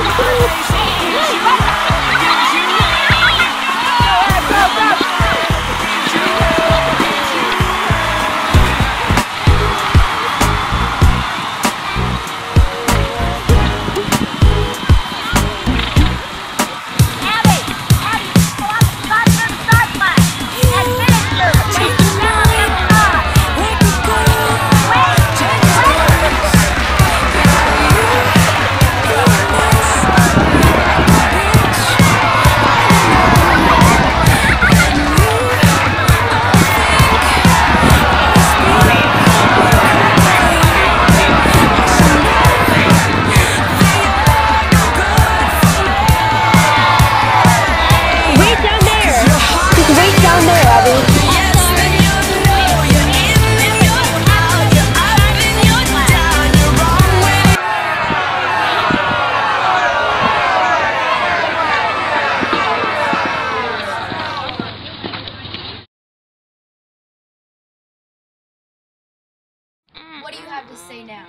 What do you have to say now?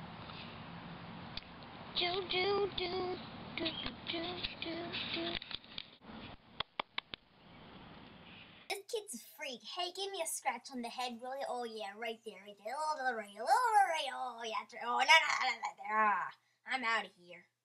This kid's a freak. Hey, give me a scratch on the head, will you? Oh yeah, right there, right there. Oh, right. Oh yeah, oh no, there. I'm out of here.